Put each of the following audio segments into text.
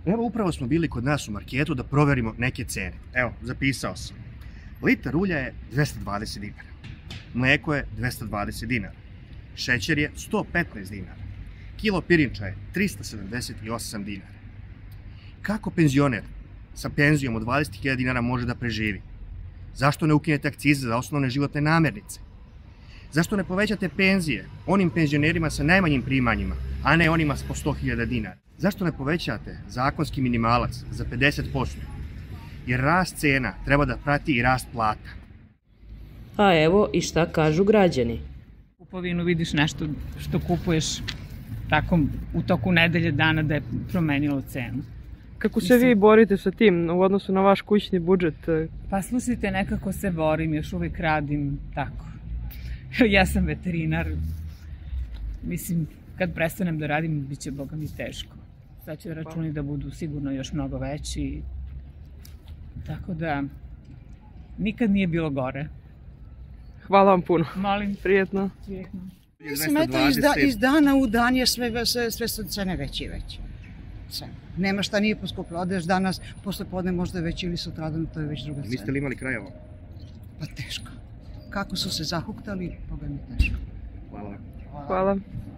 Evo, upravo smo bili kod nas u marketu da proverimo neke cene. Evo, zapisao sam. Litar ulja je 220 dinara. Mleko je 220 dinara. Šećer je 115 dinara. Kilo pirinča je 378 dinara. Kako penzioner sa penzijom od 20.000 dinara može da preživi? Zašto ne ukinete akcize za osnovne životne namirnice? Zašto ne povećate penzije onim penzionerima sa najmanjim primanjima, a ne onima po 100.000 dinara? Zašto ne povećate zakonski minimalac za 50%? Jer rast cena treba da prati i rast plata. A evo i šta kažu građani. U kupovinu vidiš nešto što kupuješ tako u toku nedelje dana da je promenilo cenu. Kako se vi borite sa tim u odnosu na vaš kućni budžet? Pa slušajte, nekako se borim, još uvijek radim tako. Ja sam veterinar. Mislim, kad prestanem da radim, bit će Boga mi teško. Sad će računi da budu sigurno još mnogo veći. Tako da, nikad nije bilo gore. Hvala vam puno. Molim. Prijetno. Mislim, eto, iz dana u dan je sve su cene veće i veće. Nema šta nije poskupilo. Odeš danas, posle podne možda je već ili sutradan, to je već druga cena. Niste li imali krajeva? Pa teško. Kako su se zahuktali, Boga mi teško. Hvala. Hvala.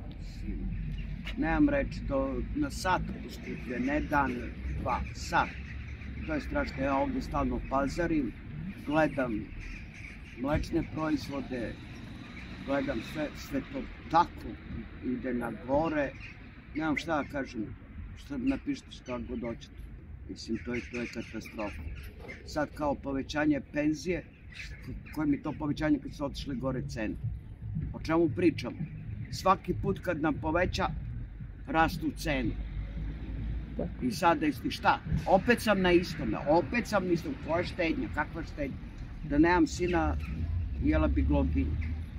Nemam reći, to na sat poskuplje, ne dan, dva, sat. To je strašno, ja ovdje stalno pazarim, gledam mlečne proizvode, gledam sve to tako ide na gore. Nemam šta da kažem, šta napišite šta god hoćete. Mislim, to je katastrofa. Sad kao povećanje penzije, koje mi to povećanje kad su otišle gore cene? O čemu pričamo? Svaki put kad nam poveća, rastu cene. I sada isti šta? Opet sam na istome, koja štednja, kakva štednja? Da nemam sina, jela bi gloginju.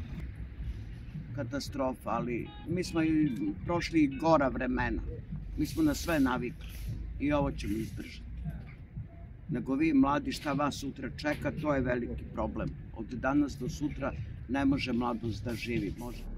Katastrofa, ali mi smo i prošli i gora vremena. Mi smo na sve navikli i ovo ćemo izdržati. Nego vi mladi, šta vas sutra čeka, to je veliki problem. Od danas do sutra ne može mladost da živi, može.